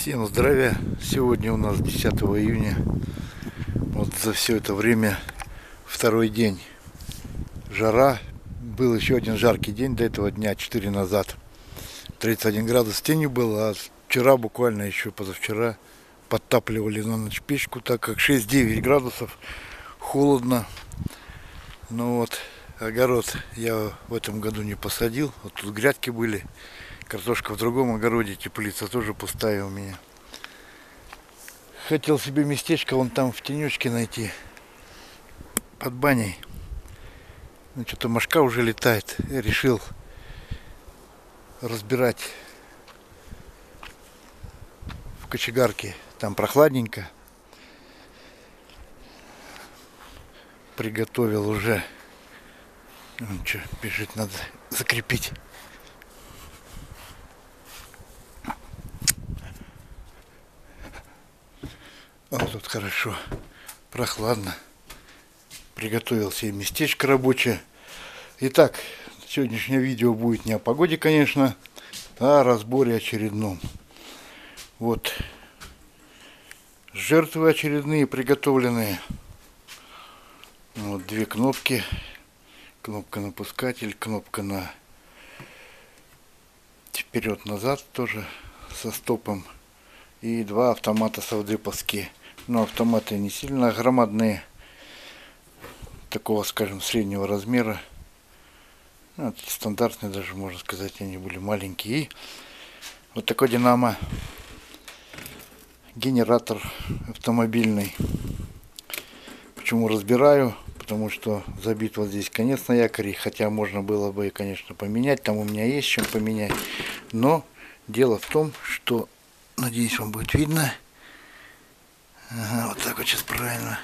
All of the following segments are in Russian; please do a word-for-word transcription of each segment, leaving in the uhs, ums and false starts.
Всем здравия! Сегодня у нас десятое июня. Вот за все это время второй день. Жара. Был еще один жаркий день до этого дня, четыре назад. тридцать один градус тени было, а вчера, буквально еще позавчера, подтапливали на ночь печку, так как шесть-девять градусов, холодно. Ну вот, огород я в этом году не посадил. Вот тут грядки были. Картошка в другом огороде, теплица тоже пустая у меня. Хотел себе местечко вон там в тенечке найти, под баней. Ну, что-то мошка уже летает. Я решил разбирать в кочегарке. Там прохладненько. Приготовил уже. Ну, что, бежит, надо закрепить. Вот тут хорошо, прохладно. Приготовил себе местечко рабочее. Итак, сегодняшнее видео будет не о погоде, конечно, а о разборе очередном. Вот жертвы очередные приготовленные. Вот две кнопки. Кнопка на пускатель, кнопка на вперед-назад тоже со стопом. И два автомата совдеповские. Но автоматы не сильно громадные. Такого, скажем, среднего размера. Вот, стандартные даже, можно сказать, они были маленькие. И вот такой динамо. Генератор автомобильный. Почему разбираю? Потому что забит вот здесь конец на якоре. Хотя можно было бы, конечно, поменять. Там у меня есть чем поменять. Но дело в том, что, надеюсь, вам будет видно. Ага, вот так вот сейчас правильно.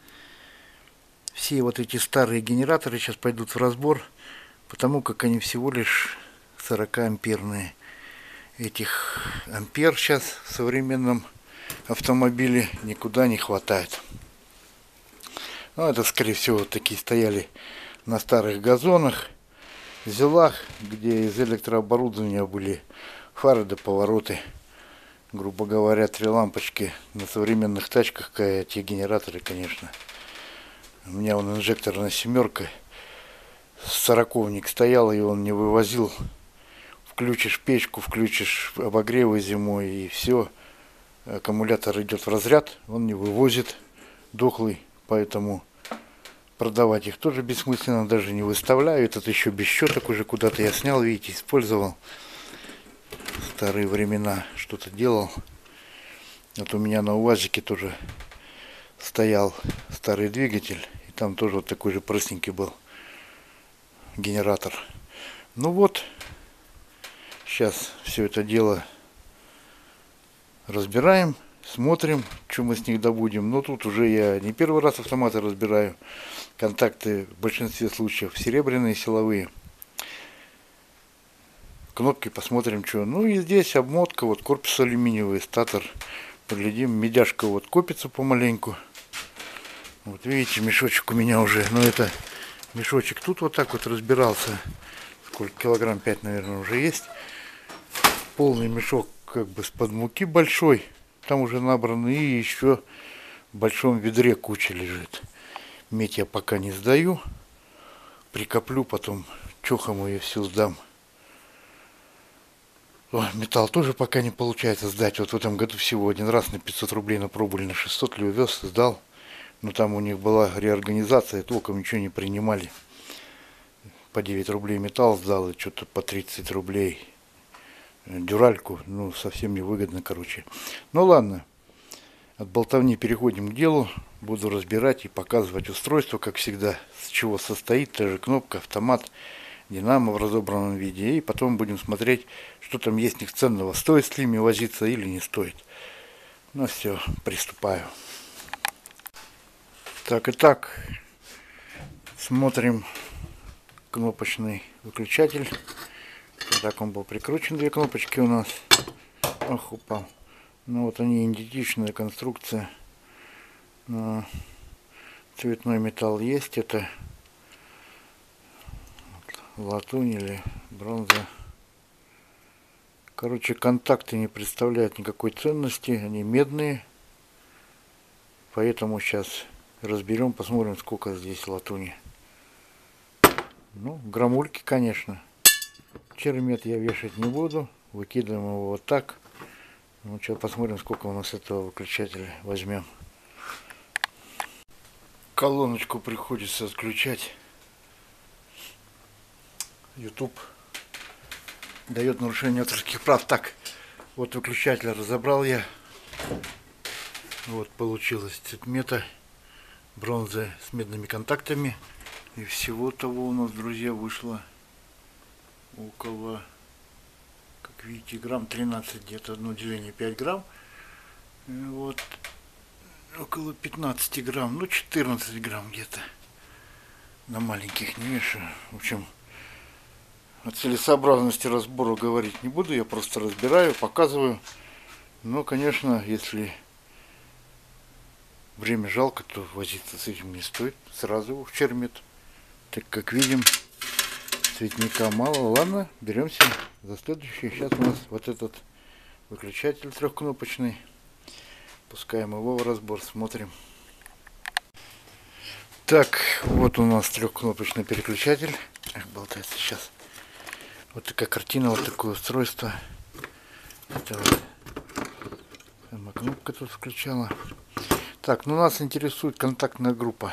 Все вот эти старые генераторы сейчас пойдут в разбор, потому как они всего лишь сорокаамперные. Этих ампер сейчас в современном автомобиле никуда не хватает. Ну, это, скорее всего, вот такие стояли на старых газонах, зелах, где из электрооборудования были фары да повороты. Грубо говоря, три лампочки. На современных тачках эти генераторы, конечно. У меня вон инжекторная семерка. Сороковник стоял, и он не вывозил. Включишь печку, включишь обогревы зимой, и все. Аккумулятор идет в разряд, он не вывозит, дохлый. Поэтому продавать их тоже бессмысленно, даже не выставляю. Этот еще без щеток уже куда-то я снял, видите, использовал. Старые времена что-то делал. Вот у меня на УАЗике тоже стоял старый двигатель. И там тоже вот такой же простенький был генератор. Ну вот, сейчас все это дело разбираем, смотрим, что мы с них добудем. Но тут уже я не первый раз автоматы разбираю. Контакты в большинстве случаев серебряные, силовые. Кнопки посмотрим, что. Ну и здесь обмотка, вот корпус алюминиевый, статор. Поглядим, медяшка вот копится помаленьку. Вот видите, мешочек у меня уже, ну это мешочек тут вот так вот разбирался. Сколько, килограмм пять, наверное, уже есть. Полный мешок как бы с-под муки большой. Там уже набрано, и еще в большом ведре куча лежит. Медь я пока не сдаю. Прикоплю, потом чохом ее всю сдам. О, металл тоже пока не получается сдать. Вот в этом году всего один раз на пятьсот рублей на пробу или на шестьсот ли увез, сдал. Но там у них была реорганизация, толком ничего не принимали. По девять рублей металл сдал, и что-то по тридцать рублей дюральку. Ну, совсем невыгодно, короче. Ну ладно, от болтовни переходим к делу. Буду разбирать и показывать устройство, как всегда, с чего состоит. Та же кнопка, автомат, динамо в разобранном виде. И потом будем смотреть, что там есть в них ценного. Стоит с ними возиться или не стоит. Ну все, приступаю. Так и так. Смотрим кнопочный выключатель. Так он был прикручен. Две кнопочки у нас. Ох, упал. Ну вот они, идентичная конструкция. Но цветной металл есть. Это латунь или бронза. Короче, контакты не представляют никакой ценности, они медные. Поэтому сейчас разберем, посмотрим, сколько здесь латуни. Ну, грамульки, конечно. Чермет я вешать не буду. Выкидываем его вот так. Ну, сейчас посмотрим, сколько у нас этого выключателя возьмем. Колоночку приходится отключать. YouTube дает нарушение авторских прав. Так, вот выключатель разобрал я. Вот получилось цветмета, бронза с медными контактами. И всего того у нас, друзья, вышло около, как видите, грамм тринадцать, где-то одно деление пять грамм. И вот около пятнадцати грамм, ну четырнадцать грамм где-то. На маленьких не вешаю. В общем, о целесообразности разбора говорить не буду, я просто разбираю, показываю. Но, конечно, если время жалко, то возиться с этим не стоит. Сразу его в чермет. Так как видим, цветника мало. Ладно, беремся за следующий. Сейчас у нас вот этот выключатель трехкнопочный. Пускаем его в разбор, смотрим. Так, вот у нас трехкнопочный переключатель. Эх, болтается сейчас. Вот такая картина, вот такое устройство. Это вот сама кнопка тут включала. Так, ну нас интересует контактная группа.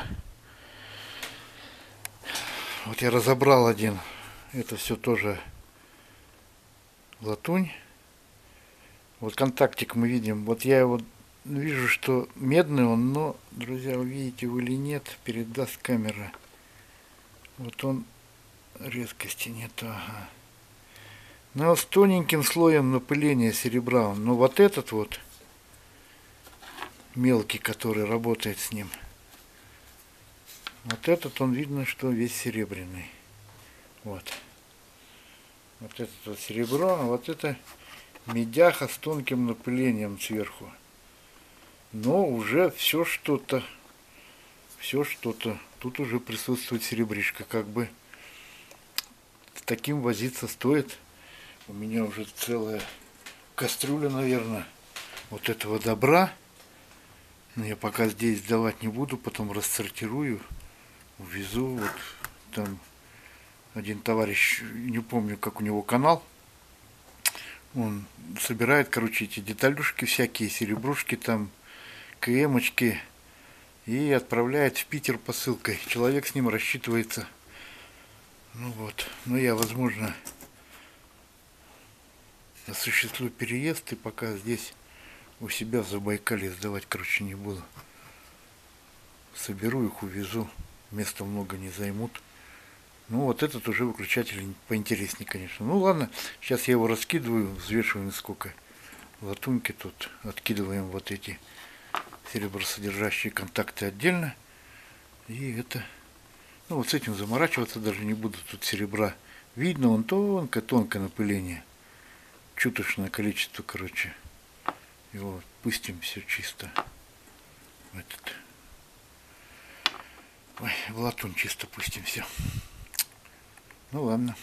Вот я разобрал один. Это все тоже латунь. Вот контактик мы видим. Вот я его вижу, что медный он, но, друзья, увидите вы или нет, передаст камера. Вот он, резкости нет, ага. Но с тоненьким слоем напыления серебра. Но вот этот вот мелкий, который работает с ним, вот этот он, видно, что весь серебряный. Вот. Вот это вот серебро, а вот это медяха с тонким напылением сверху. Но уже все что-то, все что-то. Тут уже присутствует серебришка, как бы. С таким возиться стоит. У меня уже целая кастрюля, наверное, вот этого добра. Но я пока здесь сдавать не буду, потом рассортирую, увезу. Вот там один товарищ, не помню, как у него канал, он собирает, короче, эти деталюшки всякие, серебрушки там, КМочки, и отправляет в Питер посылкой. Человек с ним рассчитывается. Ну вот, но я, возможно, осуществлю переезд, и пока здесь у себя в Забайкалье сдавать, короче, не буду. Соберу их, увезу, места много не займут. Ну вот этот уже выключатель поинтереснее, конечно. Ну ладно, сейчас я его раскидываю, взвешиваю сколько латуньки тут. Откидываем вот эти серебросодержащие контакты отдельно. И это, ну вот с этим заморачиваться даже не буду. Тут серебра видно, он тонкое-тонкое напыление. Чуточное количество, короче. Его пустим все чисто в этот. Ой, в латунь чисто пустим все. Ну ладно.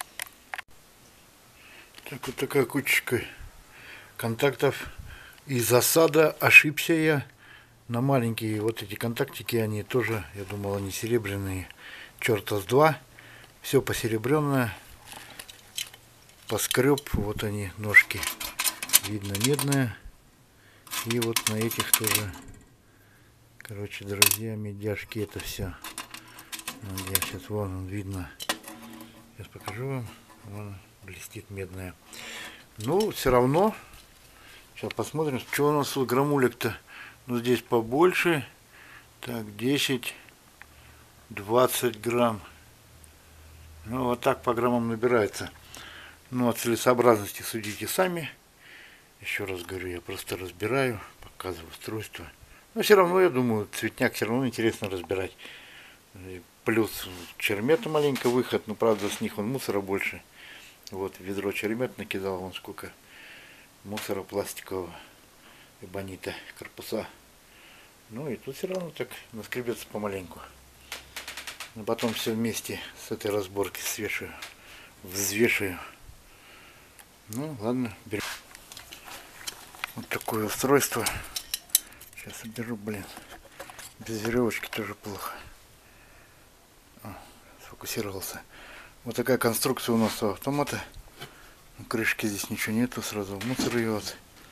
Так, вот такая кучечка контактов. Из осада ошибся я. На маленькие вот эти контактики, они тоже, я думал, они серебряные. Черта с два. Все посеребренное. Поскреб. Вот они, ножки. Видно, медные. И вот на этих тоже. Короче, друзья, медяшки, это все. Вот я сейчас, вон он, видно. Сейчас покажу вам. Вон блестит медная. Ну, все равно. Сейчас посмотрим, что у нас у граммулек-то. Ну, здесь побольше. Так, десять, двадцать грамм. Ну, вот так по граммам набирается. Ну, о целесообразности судите сами. Еще раз говорю, я просто разбираю, показываю устройство. Но все равно, я думаю, цветняк все равно интересно разбирать. Плюс чермета маленько выход, но правда с них он мусора больше. Вот ведро чермет накидал, вон сколько мусора пластикового, эбонита, корпуса. Ну и тут все равно так наскребется помаленьку. Но потом все вместе с этой разборки свешаю, взвешиваю. Ну ладно, берем. Вот такое устройство. Сейчас уберу, блин. Без веревочки тоже плохо. О, сфокусировался. Вот такая конструкция у нас у автомата. Крышки здесь ничего нету, сразу в мусор ее. Вот.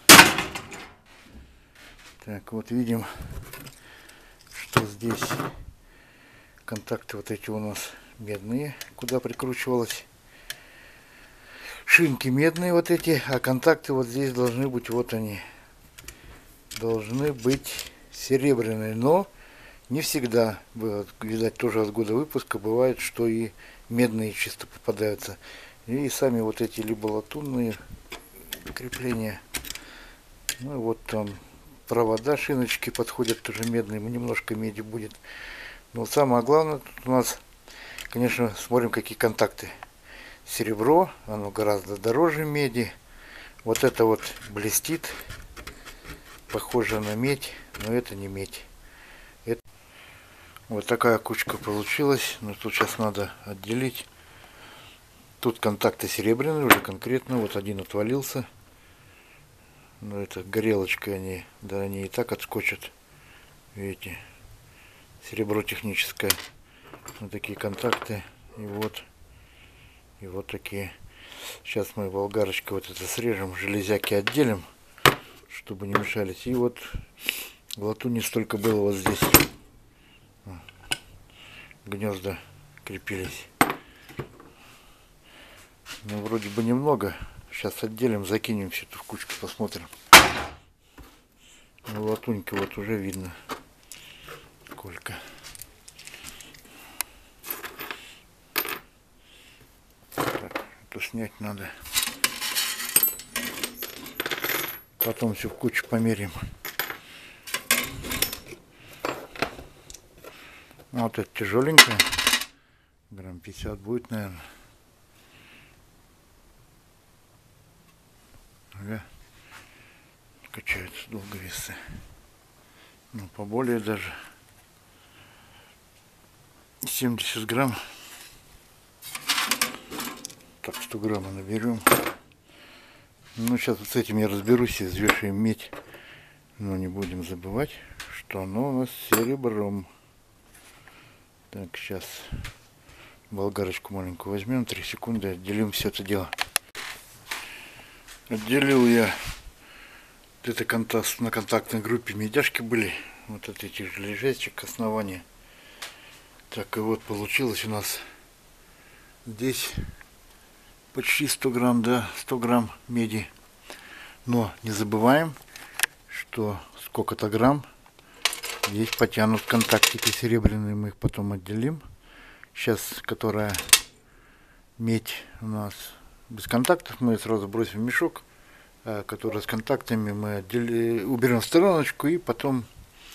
Так, вот видим, что здесь контакты вот эти у нас медные, куда прикручивалось. Шинки медные вот эти, а контакты вот здесь должны быть, вот они. Должны быть серебряные, но не всегда, видать, тоже от года выпуска, бывает, что и медные чисто попадаются. И сами вот эти либо латунные крепления, ну вот там провода, шиночки подходят тоже медные, немножко меди будет. Но самое главное тут у нас, конечно, смотрим, какие контакты. Серебро, оно гораздо дороже меди. Вот это вот блестит, похоже на медь, но это не медь. Это... Вот такая кучка получилась, но тут сейчас надо отделить. Тут контакты серебряные уже конкретно, вот один отвалился. Но это горелочкой они, да, они и так отскочат. Видите, серебро техническое. Вот такие контакты, и вот, и вот такие. Сейчас мы болгарочкой вот это срежем, железяки отделим, чтобы не мешались. И вот в латуни столько было вот здесь. Гнезда крепились. Ну, вроде бы немного. Сейчас отделим, закинем все это в кучку, посмотрим. Ну, латунька вот уже видно сколько. Так, это снять надо. Потом все в кучу померим. Вот это тяжеленькая. Грамм пятьдесят будет, наверное. Ага. Качаются долго весы. Ну, поболее даже. семьдесят грамм. Так, сто грамм наберем. Ну, сейчас вот с этим я разберусь и взвешиваем медь. Но не будем забывать, что оно у нас серебром. Так, сейчас болгарочку маленькую возьмем, три секунды, отделим все это дело. Отделил я это контакт, на контактной группе медяшки были, вот от этих железячек основания. Так, и вот получилось у нас здесь почти сто грамм, да, сто грамм меди. Но не забываем, что сколько-то грамм здесь потянут контактики серебряные, мы их потом отделим. Сейчас, которая медь у нас без контактов, мы сразу бросим в мешок, а которая с контактами мы отдели, уберем в стороночку и потом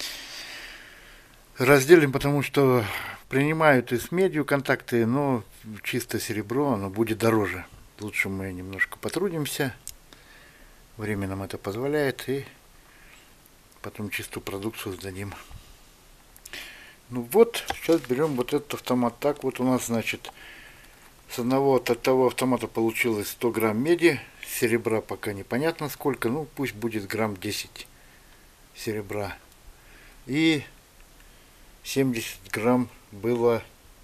разделим, потому что принимают и с медью контакты, но чисто серебро, оно будет дороже. Лучше мы немножко потрудимся, время нам это позволяет, и потом чистую продукцию сдадим. Ну вот, сейчас берем вот этот автомат. Так вот у нас, значит, с одного от того автомата получилось сто грамм меди. Серебра пока непонятно сколько, ну пусть будет грамм десять серебра. И семьдесят грамм было,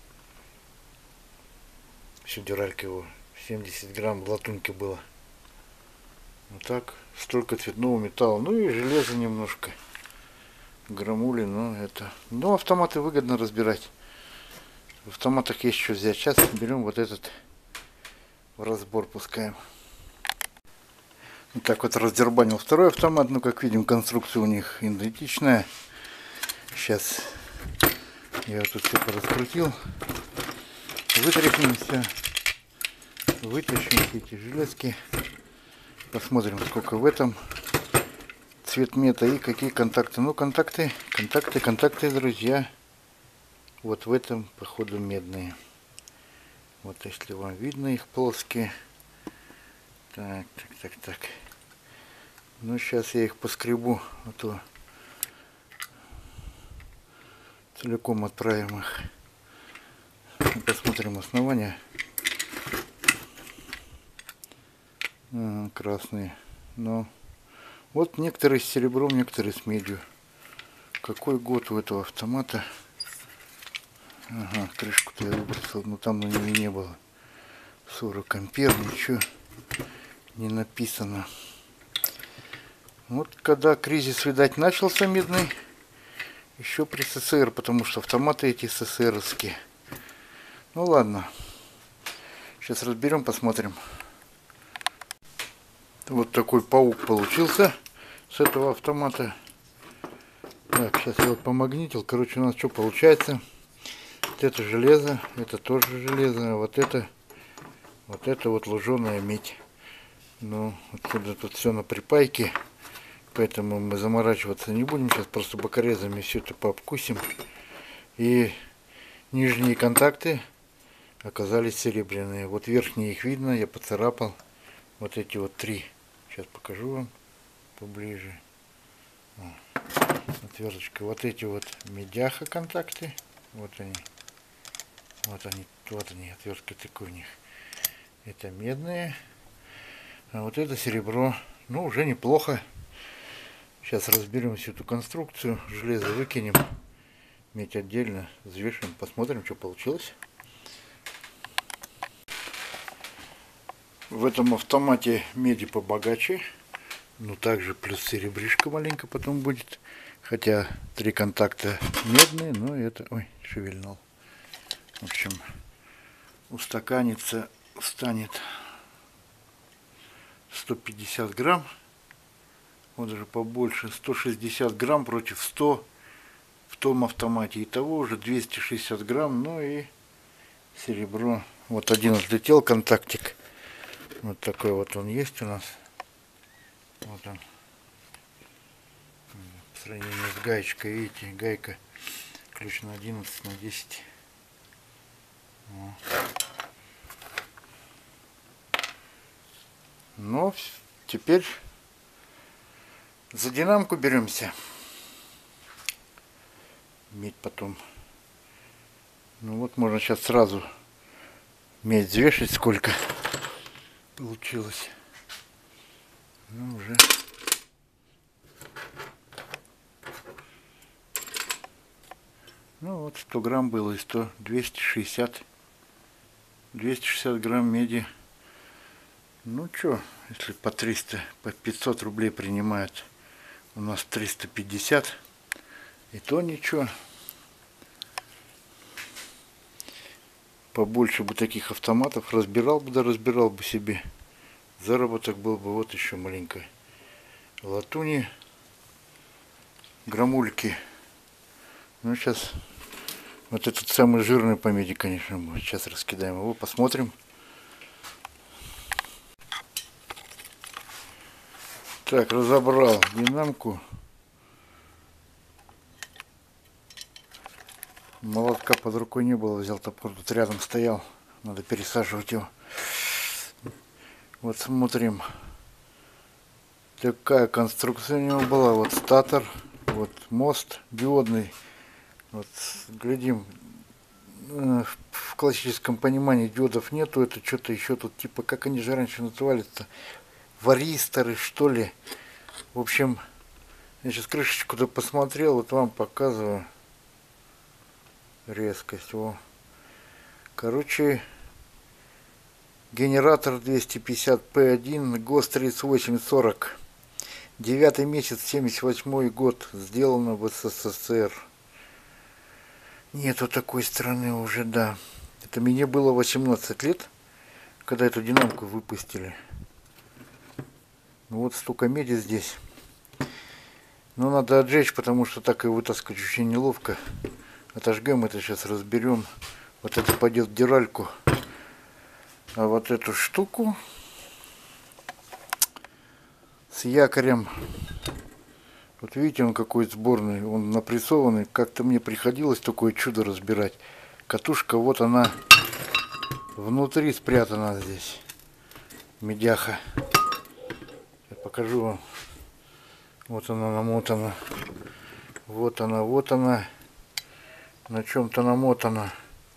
все, дюралька его, семьдесят грамм латуньки было. Вот так, столько цветного металла, ну и железа немножко. Граммули, но это... Ну, автоматы выгодно разбирать. В автоматах есть что взять. Сейчас берем вот этот в разбор, пускаем. Вот так вот раздербанил второй автомат. Ну, как видим, конструкция у них идентичная. Сейчас я тут все пораскрутил. Вытряхнемся. Вытащим все эти железки. Посмотрим, сколько в этом. Цвет мета и какие контакты. Ну, контакты, контакты, контакты, друзья. Вот в этом, походу, медные. Вот, если вам видно, их плоские. Так, так, так, так. Ну, сейчас я их поскребу, а то целиком отправим их. Посмотрим основание. Ага, красные. Но вот некоторые с серебром, некоторые с медью. Какой год у этого автомата? Ага, крышку-то я выбросил, но там на ней не было. сорок ампер, ничего не написано. Вот когда кризис, видать, начался медный, еще при СССР, потому что автоматы эти СССРовские. Ну ладно, сейчас разберем, посмотрим. Вот такой паук получился с этого автомата. Так, сейчас я вот помагнитил. Короче, у нас что получается? Вот это железо, это тоже железо, а вот это, вот это вот луженая медь. Ну, отсюда тут все на припайке, поэтому мы заморачиваться не будем. Сейчас просто бокорезами все это пообкусим. И нижние контакты оказались серебряные. Вот верхние их видно, я поцарапал. Вот эти вот три. Сейчас покажу вам поближе. Отверточка. Вот эти вот медяха контакты. Вот они. Вот они. Вот они. Отвертка такой у них. Это медные. А вот это серебро. Ну, уже неплохо. Сейчас разберем всю эту конструкцию. Железо выкинем. Медь отдельно. Взвешиваем. Посмотрим, что получилось. В этом автомате меди побогаче. Ну, также плюс серебришка маленько потом будет. Хотя три контакта медные, но это... Ой, шевельнул. В общем, устаканится станет сто пятьдесят грамм. Вот даже побольше. сто шестьдесят грамм против ста в том автомате. Итого уже двести шестьдесят грамм. Ну и серебро. Вот один взлетел контактик. Вот такой вот он есть у нас. Вот он. По сравнению с гаечкой, видите, гайка ключ на одиннадцать, на десять. Вот. Ну, теперь за динамку беремся. Медь потом. Ну вот можно сейчас сразу медь взвешивать, сколько получилось. Ну уже. Ну вот сто грамм было и сто, двести шестьдесят. двести шестьдесят грамм меди. Ну что, если по триста, по пятьсот рублей принимают, у нас триста пятьдесят, и то ничего. Побольше бы таких автоматов, разбирал бы, да разбирал бы себе. Заработок был бы. Вот еще маленько латуни, грамульки. Ну сейчас вот этот самый жирный по меди, конечно, будет. Сейчас раскидаем его, посмотрим. Так, разобрал динамку. Молотка под рукой не было, взял топор, тут рядом стоял. Надо пересаживать его. Вот смотрим. Такая конструкция у него была. Вот статор, вот мост диодный. Вот глядим. В классическом понимании диодов нету. Это что-то еще тут, типа, как они же раньше назывались-то? Варисторы, что ли. В общем, я сейчас крышечку-то посмотрел, вот вам показываю. Резкость. О. Короче, генератор двести пятьдесят пэ один, ГОСТ тридцать восемь сорок. Девятый месяц, семьдесят восьмой год. Сделано в СССР. Нету такой страны уже, да. Это мне было восемнадцать лет, когда эту динамку выпустили. Ну вот столько меди здесь. Но надо отжечь, потому что так и вытаскивать очень неловко. Отожгем это, сейчас разберем. Вот это пойдет в диральку. А вот эту штуку с якорем. Вот видите, он какой сборный. Он напрессованный. Как-то мне приходилось такое чудо разбирать. Катушка, вот она внутри спрятана здесь. Медяха. Я покажу вам. Вот она намотана. Вот она, вот она. На чем-то намотана.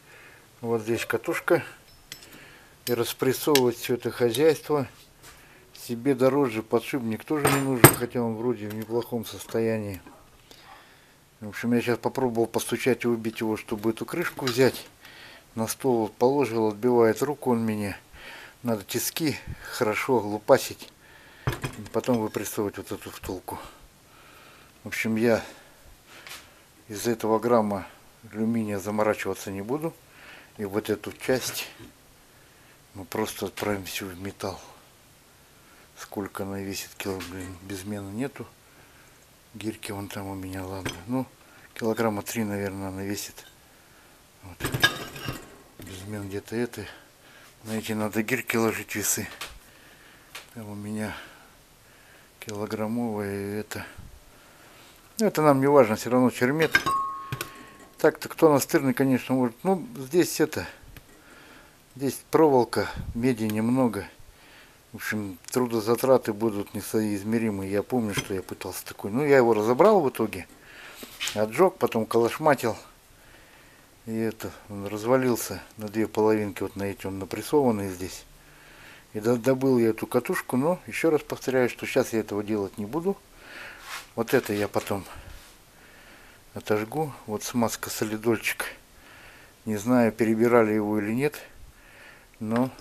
Вот здесь катушка. И распрессовывать все это хозяйство Себе дороже подшипник тоже не нужен, хотя он вроде в неплохом состоянии. В общем, я сейчас попробовал постучать и убить его, чтобы эту крышку взять. На стол положил, отбивает руку он меня. Надо тиски хорошо лупасить, потом выпрессовать вот эту втулку. В общем, я из-за этого грамма алюминия заморачиваться не буду. И вот эту часть мы просто отправим всю в металл. Сколько она весит, кило, блин, безмены нету. Гирьки вон там у меня, ладно. Ну, килограмма три, наверное, она весит. Вот. Безмен где-то это. На эти надо гирьки ложить, весы. Там у меня килограммовая и это. Это нам не важно, все равно чермет. Так-то кто настырный, конечно, может. Ну, здесь это. Здесь проволока, меди немного. В общем, трудозатраты будут несоизмеримые. Я помню, что я пытался такой. Ну, я его разобрал в итоге. Отжег, потом калашматил. И это, он развалился на две половинки. Вот на эти он напрессованный здесь. И добыл я эту катушку. Но, еще раз повторяю, что сейчас я этого делать не буду. Вот это я потом отожгу. Вот смазка солидольчик. Не знаю, перебирали его или нет. Но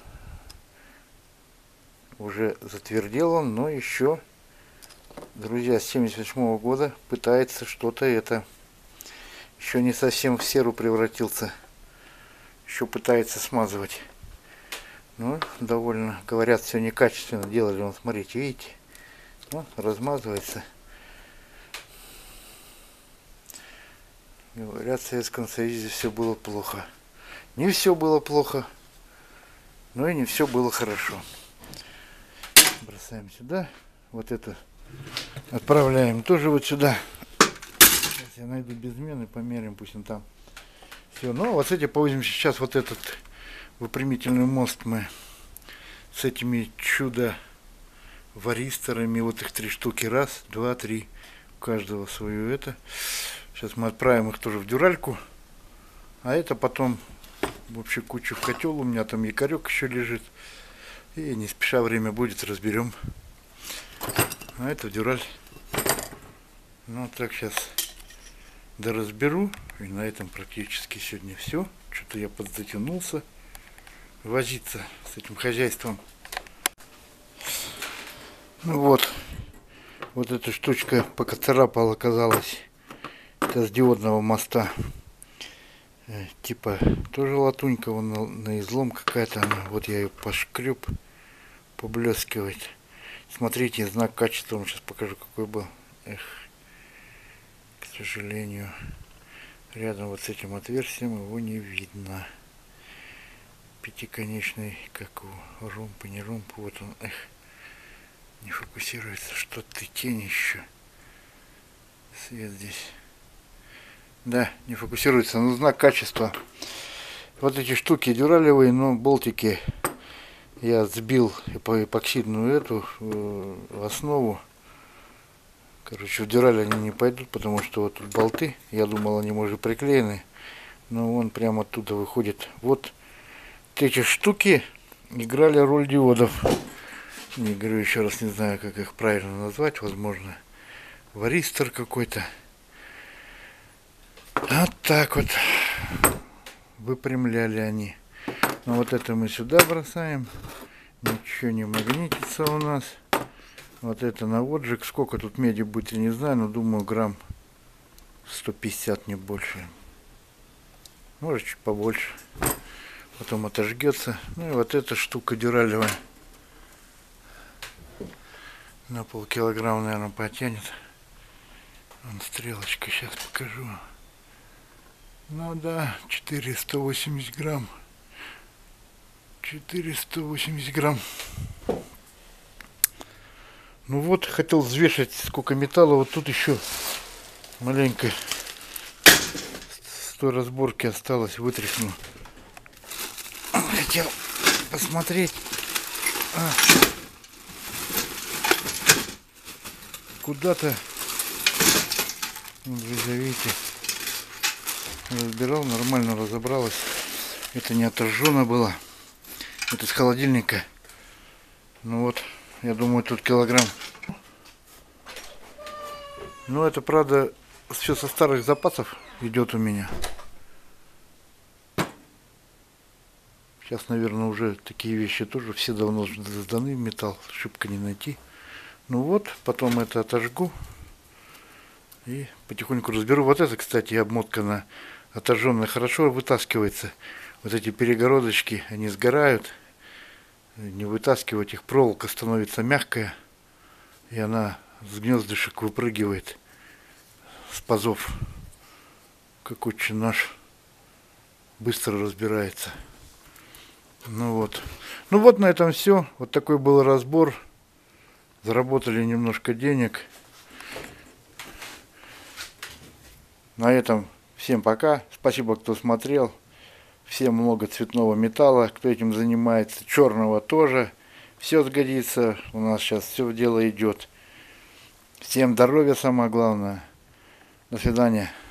уже затвердел он, но еще, друзья, с семьдесят восьмого года пытается что-то это. Еще не совсем в серу превратился. Еще пытается смазывать. Ну, довольно, говорят, все некачественно делали. Он, смотрите, видите? Ну, размазывается. Говорят, в Советском Союзе все было плохо. Не все было плохо, но и не все было хорошо. Бросаем сюда. Вот это отправляем тоже вот сюда. Сейчас я найду безмен и померим, пусть он там. Все. Ну, вот с этим повозим сейчас вот этот выпрямительный мост мы с этими чудо варисторами. Вот их три штуки. Раз, два, три. У каждого свою это. Сейчас мы отправим их тоже в дюральку. А это потом вообще кучу в котел. У меня там якорек еще лежит. И не спеша время будет, разберем. А это в дюраль. Ну так, сейчас доразберу. И на этом практически сегодня все. Что-то я подзатянулся возиться с этим хозяйством. Ну вот. Вот эта штучка поцарапала, оказалась. Это с диодного моста. Э, типа тоже латунька, вон на, на излом какая-то. Вот я ее пошкреб. Поблескивает. Смотрите, знак качества, вам сейчас покажу, какой был. Эх, к сожалению, рядом вот с этим отверстием его не видно. Пятиконечный, как у ромпа, не ромпа, вот он, эх, не фокусируется, что-то тень еще. Свет здесь. Да, не фокусируется, но знак качества. Вот эти штуки дюралевые, но болтики я сбил эпоксидную эту э, основу. Короче, в дюраль они не пойдут, потому что вот тут болты. Я думал, они, может, приклеены. Но он прямо оттуда выходит. Вот эти штуки играли роль диодов. Не говорю, еще раз не знаю, как их правильно назвать. Возможно, варистор какой-то. Вот так вот выпрямляли они. Ну, вот это мы сюда бросаем. Ничего не магнитится у нас. Вот это на отжиг. Сколько тут меди будет, я не знаю, но думаю, грамм сто пятьдесят, не больше. Может, чуть побольше. Потом отожгется. Ну и вот эта штука дюралевая. На полкилограмма, наверное, потянет. Вон стрелочка, сейчас покажу. Ну да, четыреста восемьдесят грамм. четыреста восемьдесят грамм. Ну вот, хотел взвешивать, сколько металла. Вот тут еще маленько с той разборки осталось, вытряхну. Хотел посмотреть, а, куда-то, друзья, видите, разбирал, нормально разобралось. Это не отожжено было. Это из холодильника. Ну вот, Я думаю, тут килограмм. Ну, это, правда, все со старых запасов идет у меня. Сейчас, наверное, уже такие вещи тоже все давно сданы в металл, шибко не найти. Ну вот, потом это отожгу и потихоньку разберу. Вот это, кстати, обмотка на отожженная хорошо вытаскивается. Вот эти перегородочки, они сгорают. Не вытаскивать их, проволока становится мягкая, и она с гнездышек выпрыгивает с пазов, как очень наш быстро разбирается. Ну вот. Ну вот на этом все. Вот такой был разбор. Заработали немножко денег. На этом всем пока. Спасибо, кто смотрел. Всем много цветного металла, кто этим занимается. Черного тоже. Все сгодится. У нас сейчас все в дело идет. Всем здоровья, самое главное. До свидания.